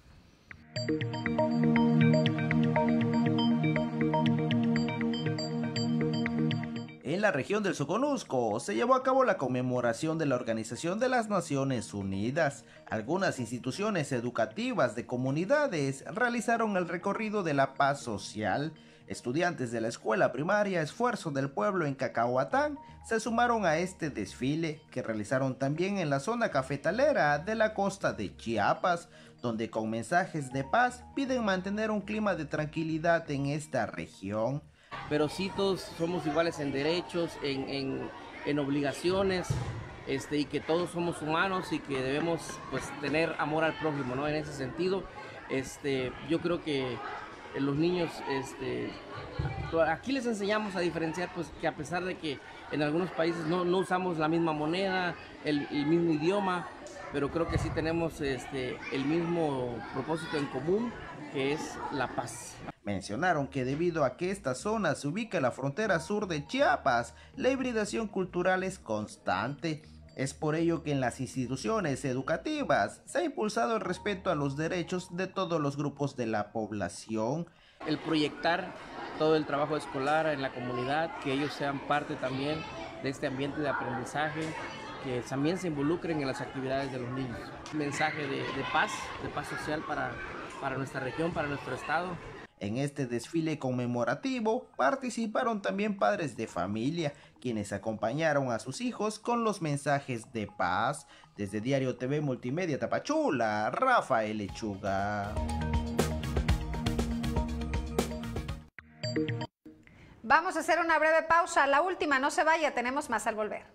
En la región del Soconusco se llevó a cabo la conmemoración de la Organización de las Naciones Unidas. Algunas instituciones educativas de comunidades realizaron el recorrido de la paz social. Estudiantes de la escuela primaria Esfuerzo del Pueblo en Cacahuatán se sumaron a este desfile, que realizaron también en la zona cafetalera de la costa de Chiapas, donde con mensajes de paz piden mantener un clima de tranquilidad en esta región. Pero sí todos somos iguales en derechos, en, en, en obligaciones, este, y que todos somos humanos y que debemos pues tener amor al prójimo, ¿no? En ese sentido, este, yo creo que los niños, este, aquí les enseñamos a diferenciar pues que a pesar de que en algunos países no, no usamos la misma moneda, el, el mismo idioma, pero creo que sí tenemos este, el mismo propósito en común, que es la paz. Mencionaron que debido a que esta zona se ubica en la frontera sur de Chiapas, la hibridación cultural es constante. Es por ello que en las instituciones educativas se ha impulsado el respeto a los derechos de todos los grupos de la población. El proyectar todo el trabajo escolar en la comunidad, que ellos sean parte también de este ambiente de aprendizaje, que también se involucren en las actividades de los niños. Un mensaje de, de paz, de paz social para, para nuestra región, para nuestro estado. En este desfile conmemorativo participaron también padres de familia, quienes acompañaron a sus hijos con los mensajes de paz. Desde Diario T V Multimedia Tapachula, Rafael Lechuga. Vamos a hacer una breve pausa, la última, no se vaya, tenemos más al volver.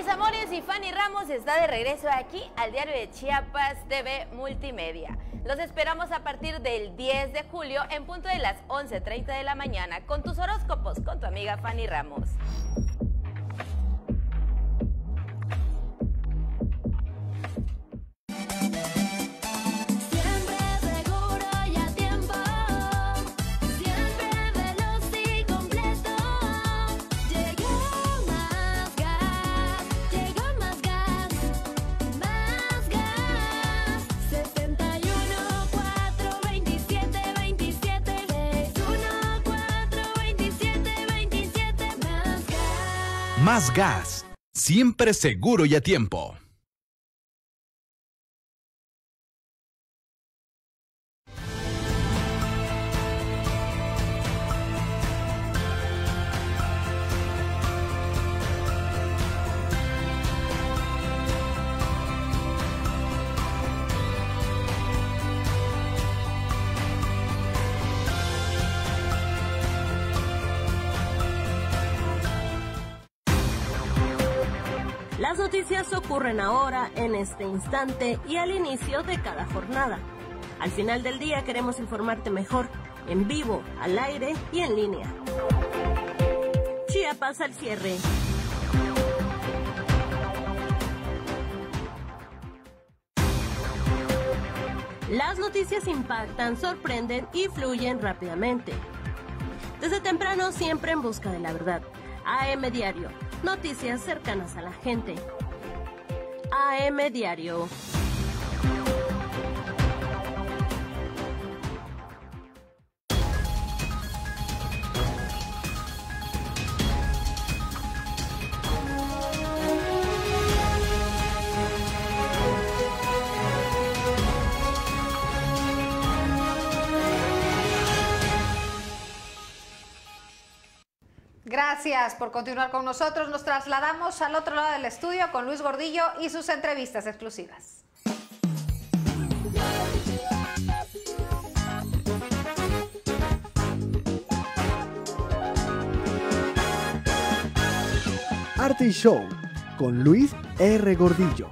amores, y Fanny Ramos está de regreso aquí al Diario de Chiapas T V Multimedia. Los esperamos a partir del diez de julio en punto de las once treinta de la mañana con tus horóscopos con tu amiga Fanny Ramos. Más gas, siempre seguro y a tiempo. Las noticias ocurren ahora, en este instante y al inicio de cada jornada. Al final del día queremos informarte mejor, en vivo, al aire y en línea. Chiapas al cierre. Las noticias impactan, sorprenden y fluyen rápidamente. Desde temprano siempre en busca de la verdad. A M Diario. Noticias cercanas a la gente. A M Diario. Gracias por continuar con nosotros. Nos trasladamos al otro lado del estudio con Luis Gordillo y sus entrevistas exclusivas. Arte y Show con Luis R. Gordillo.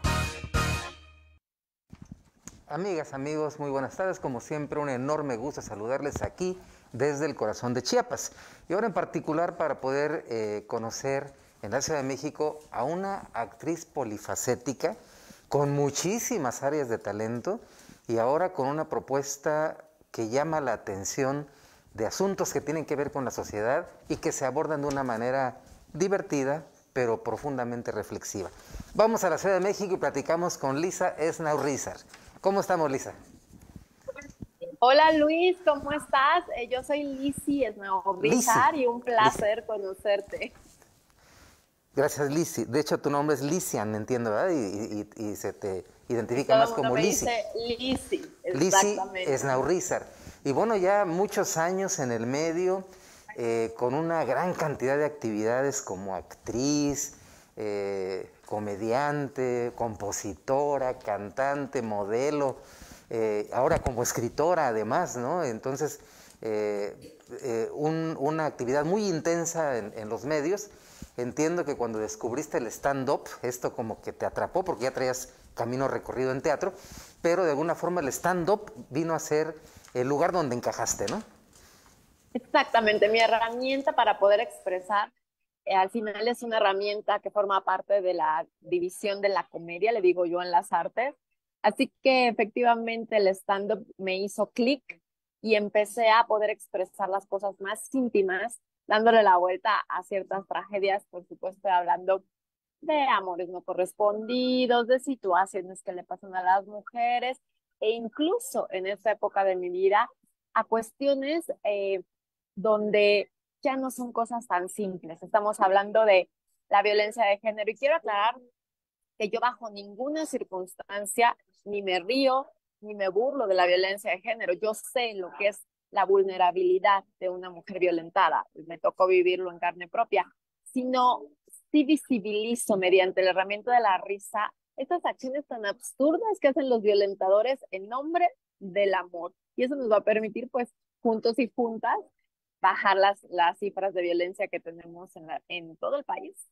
Amigas, amigos, muy buenas tardes. Como siempre, un enorme gusto saludarles aquí desde el corazón de Chiapas. Y ahora en particular para poder eh, conocer en la Ciudad de México a una actriz polifacética con muchísimas áreas de talento y ahora con una propuesta que llama la atención de asuntos que tienen que ver con la sociedad y que se abordan de una manera divertida, pero profundamente reflexiva. Vamos a la Ciudad de México y platicamos con Lisa Esnaurrizar. ¿Cómo estamos, Lisa? Hola Luis, ¿cómo estás? Eh, yo soy Lisi Esnaurrizar y un placer Lisi. conocerte. Gracias, Lisi. De hecho, tu nombre es Lisian, entiendo, ¿verdad? Y, y, y se te identifica Todo más como Lisi. Lisi, Lisi Esnaurrizar. Y bueno, ya muchos años en el medio, eh, con una gran cantidad de actividades como actriz, eh, comediante, compositora, cantante, modelo. Eh, ahora como escritora además, ¿no? Entonces, eh, eh, un, una actividad muy intensa en, en los medios. Entiendo que cuando descubriste el stand-up, esto como que te atrapó porque ya traías camino recorrido en teatro, pero de alguna forma el stand-up vino a ser el lugar donde encajaste, ¿no? Exactamente, mi herramienta para poder expresar, eh, al final es una herramienta que forma parte de la división de la comedia, le digo yo, en las artes. Así que efectivamente el stand-up me hizo clic y empecé a poder expresar las cosas más íntimas, dándole la vuelta a ciertas tragedias, por supuesto, hablando de amores no correspondidos, de situaciones que le pasan a las mujeres, e incluso en esta época de mi vida, a cuestiones eh, donde ya no son cosas tan simples. Estamos hablando de la violencia de género y quiero aclarar que yo bajo ninguna circunstancia ni me río ni me burlo de la violencia de género. Yo sé lo que es la vulnerabilidad de una mujer violentada. Me tocó vivirlo en carne propia, sino sí visibilizo mediante la herramienta de la risa estas acciones tan absurdas que hacen los violentadores en nombre del amor. Y eso nos va a permitir, pues, juntos y juntas, bajar las, las cifras de violencia que tenemos en, la, en todo el país.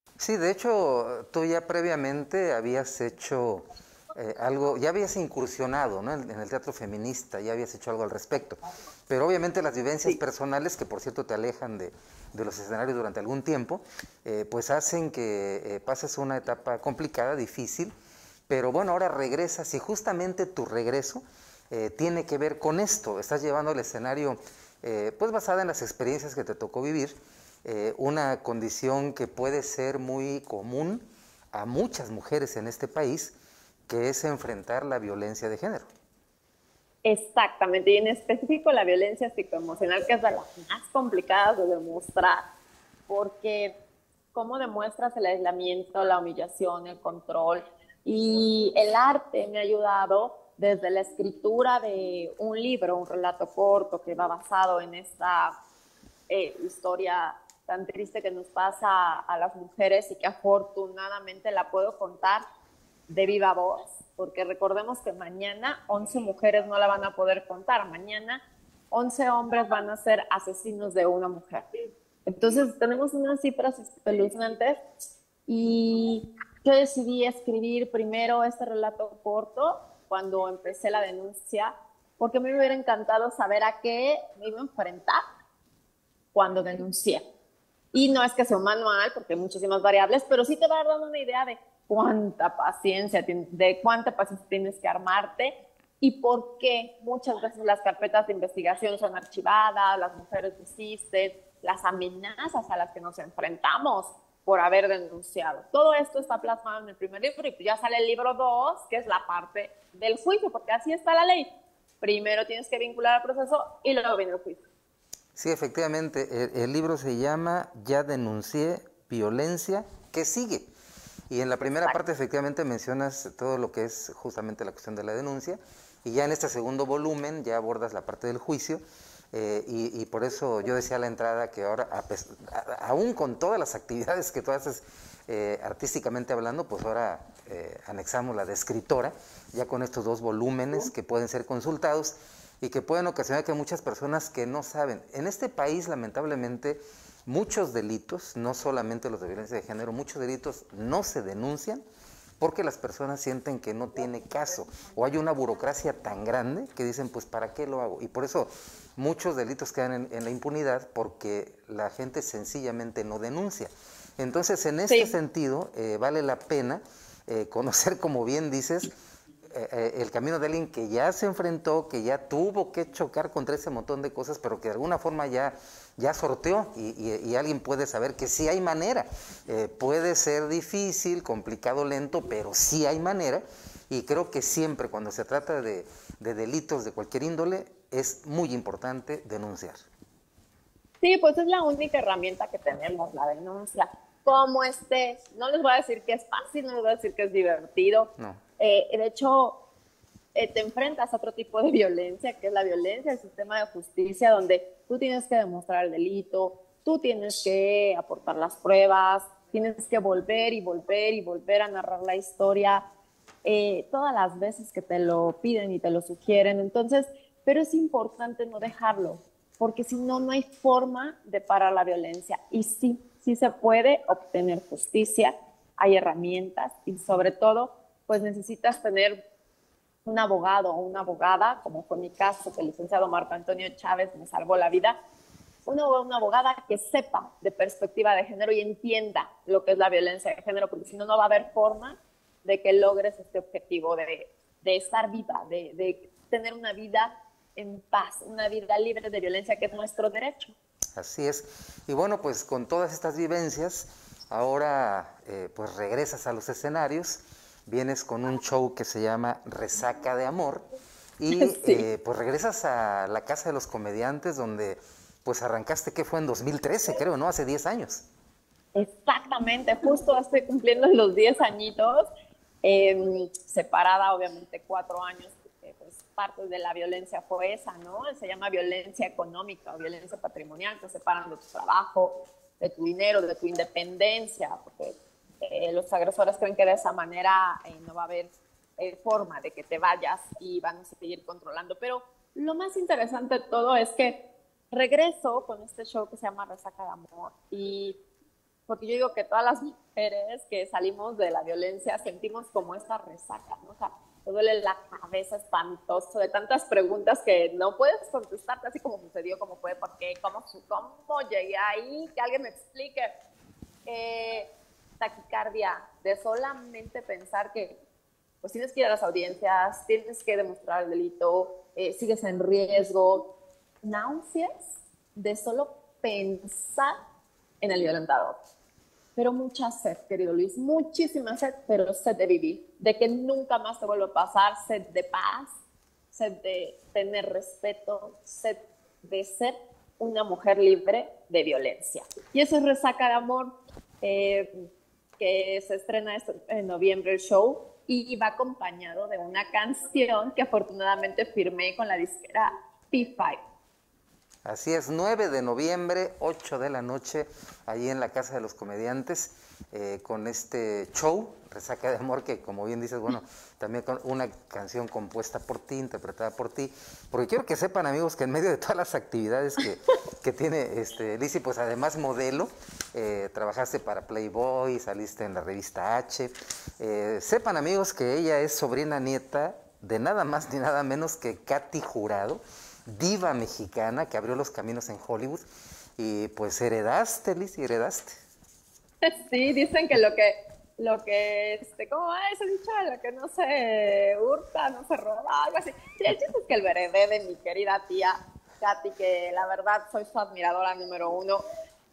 Sí, de hecho, tú ya previamente habías hecho eh, algo, ya habías incursionado, ¿no?, en, en el teatro feminista, ya habías hecho algo al respecto. Pero obviamente las vivencias sí. personales, que por cierto te alejan de, de los escenarios durante algún tiempo, eh, pues hacen que eh, pases una etapa complicada, difícil, pero bueno, ahora regresas y justamente tu regreso eh, tiene que ver con esto. Estás llevando el escenario eh, pues basada en las experiencias que te tocó vivir, eh, una condición que puede ser muy común a muchas mujeres en este país, que es enfrentar la violencia de género. Exactamente, y en específico la violencia psicoemocional, que es de las más complicadas de demostrar, porque cómo demuestras el aislamiento, la humillación, el control, y el arte me ha ayudado desde la escritura de un libro, un relato corto que va basado en esta eh, historia tan triste que nos pasa a las mujeres y que afortunadamente la puedo contar de viva voz, porque recordemos que mañana once mujeres no la van a poder contar, mañana once hombres van a ser asesinos de una mujer. Entonces tenemos unas cifras espeluznantes y yo decidí escribir primero este relato corto cuando empecé la denuncia, porque me hubiera encantado saber a qué me iba a enfrentar cuando denuncié. Y no es que sea un manual, porque hay muchísimas variables, pero sí te va dando una idea de cuánta paciencia, de cuánta paciencia tienes que armarte y por qué muchas veces las carpetas de investigación son archivadas, las mujeres desisten, las amenazas a las que nos enfrentamos por haber denunciado. Todo esto está plasmado en el primer libro y ya sale el libro dos, que es la parte del juicio, porque así está la ley. Primero tienes que vincular al proceso y luego viene el juicio. Sí, efectivamente, el, el libro se llama Ya denuncié violencia, ¿qué sigue? Y en la primera Exacto. parte efectivamente mencionas todo lo que es justamente la cuestión de la denuncia, y ya en este segundo volumen ya abordas la parte del juicio, eh, y, y por eso yo decía a la entrada que ahora, a, a, aún con todas las actividades que tú haces eh, artísticamente hablando, pues ahora eh, anexamos la de escritora, ya con estos dos volúmenes que pueden ser consultados y que pueden ocasionar que muchas personas que no saben. En este país, lamentablemente, muchos delitos, no solamente los de violencia de género, muchos delitos no se denuncian porque las personas sienten que no tiene caso, o hay una burocracia tan grande que dicen, pues, ¿para qué lo hago? Y por eso muchos delitos quedan en, en la impunidad, porque la gente sencillamente no denuncia. Entonces, en este sí. sentido, eh, vale la pena eh, conocer, como bien dices, Eh, el camino de alguien que ya se enfrentó, que ya tuvo que chocar contra ese montón de cosas, pero que de alguna forma ya, ya sorteó, y, y, y alguien puede saber que sí hay manera. Eh, puede ser difícil, complicado, lento, pero sí hay manera, y creo que siempre cuando se trata de, de delitos de cualquier índole es muy importante denunciar. Sí, pues es la única herramienta que tenemos, la denuncia. Como estés, no les voy a decir que es fácil, no les voy a decir que es divertido. No. Eh, de hecho, eh, te enfrentas a otro tipo de violencia, que es la violencia del sistema de justicia, donde tú tienes que demostrar el delito, tú tienes que aportar las pruebas, tienes que volver y volver y volver a narrar la historia eh, todas las veces que te lo piden y te lo sugieren. Entonces, pero es importante no dejarlo, porque si no, no hay forma de parar la violencia. Y sí, sí se puede obtener justicia, hay herramientas y sobre todo, pues necesitas tener un abogado o una abogada, como fue mi caso, que el licenciado Marco Antonio Chávez me salvó la vida, una, una abogada que sepa de perspectiva de género y entienda lo que es la violencia de género, porque si no, no va a haber forma de que logres este objetivo de, de estar viva, de, de tener una vida en paz, una vida libre de violencia, que es nuestro derecho. Así es. Y bueno, pues con todas estas vivencias, ahora eh, pues regresas a los escenarios, vienes con un show que se llama Resaca de Amor, y sí. eh, pues regresas a la Casa de los Comediantes, donde pues arrancaste, que fue en dos mil trece, creo, ¿no? Hace diez años. Exactamente, justo estoy cumpliendo los diez añitos, eh, separada obviamente cuatro años, porque pues parte de la violencia fue esa, ¿no? Se llama violencia económica o violencia patrimonial, te separan de tu trabajo, de tu dinero, de tu independencia, porque eh, los agresores creen que de esa manera eh, no va a haber eh, forma de que te vayas y van a seguir controlando. Pero lo más interesante de todo es que regreso con este show que se llama Resaca de Amor, y porque yo digo que todas las mujeres que salimos de la violencia sentimos como esta resaca, ¿no? O sea, te duele la cabeza espantoso de tantas preguntas que no puedes contestarte, así como sucedió, cómo fue, por qué, cómo, cómo llegué ahí, que alguien me explique. Eh, taquicardia, de solamente pensar que pues tienes que ir a las audiencias, tienes que demostrar el delito, eh, sigues en riesgo, náuseas de solo pensar en el violentador. Pero mucha sed, querido Luis, muchísima sed, pero sed de vivir, de que nunca más te vuelva a pasar, sed de paz, sed de tener respeto, sed de ser una mujer libre de violencia. Y eso es Resaca de Amor, eh, que se estrena en noviembre el show, y va acompañado de una canción que afortunadamente firmé con la disquera P cinco. Así es, nueve de noviembre, ocho de la noche, allí en la Casa de los Comediantes, eh, con este show, Resaca de Amor, que como bien dices, bueno, también con una canción compuesta por ti, interpretada por ti, porque quiero que sepan, amigos, que en medio de todas las actividades que, que tiene este, Lizzy, pues además modelo, eh, trabajaste para Playboy, saliste en la revista H, eh, sepan, amigos, que ella es sobrina nieta de nada más ni nada menos que Katy Jurado, diva mexicana que abrió los caminos en Hollywood, y pues heredaste, Lizzy, heredaste. Sí, dicen que lo que, lo que, este, ¿cómo es ese dicho? Lo que no se hurta, no se roba, algo así. Sí, el chiste es que el heredé de mi querida tía Katy, que la verdad soy su admiradora número uno,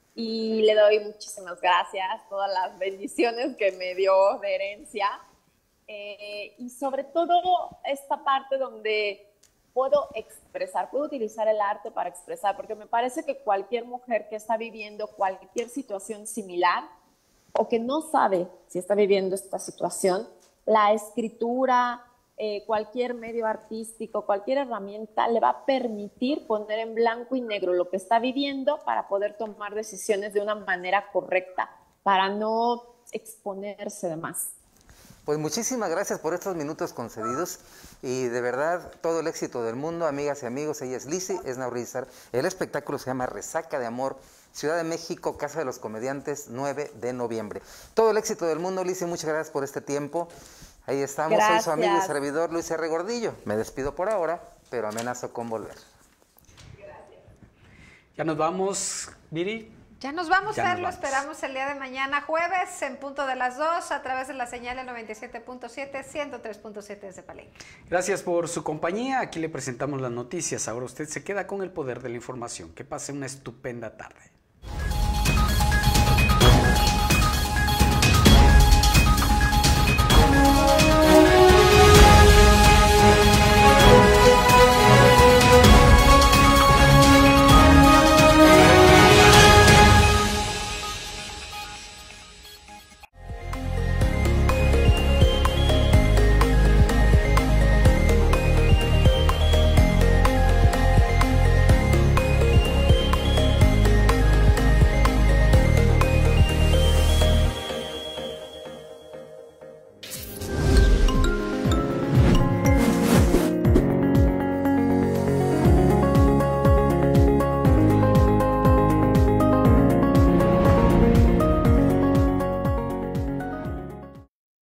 y le doy muchísimas gracias, todas las bendiciones que me dio de herencia, eh, y sobre todo esta parte donde puedo expresar, puedo utilizar el arte para expresar, porque me parece que cualquier mujer que está viviendo cualquier situación similar o que no sabe si está viviendo esta situación, la escritura, eh, cualquier medio artístico, cualquier herramienta le va a permitir poner en blanco y negro lo que está viviendo para poder tomar decisiones de una manera correcta, para no exponerse de más. Pues muchísimas gracias por estos minutos concedidos y de verdad todo el éxito del mundo, amigas y amigos. Ella es Lizzy Esnaurrizar. El espectáculo se llama Resaca de Amor, Ciudad de México, Casa de los Comediantes, nueve de noviembre. Todo el éxito del mundo, Lizzy, muchas gracias por este tiempo. Ahí estamos, gracias. Soy su amigo y servidor Luis R. Gordillo. Me despido por ahora, pero amenazo con volver. Gracias. Ya nos vamos, Viri. Ya nos vamos, ya Fer, nos lo vamos. esperamos el día de mañana, jueves, en punto de las dos, a través de la señal de noventa y siete punto siete, ciento tres punto siete desde Palenque. Gracias por su compañía, aquí le presentamos las noticias. Ahora usted se queda con el poder de la información. Que pase una estupenda tarde.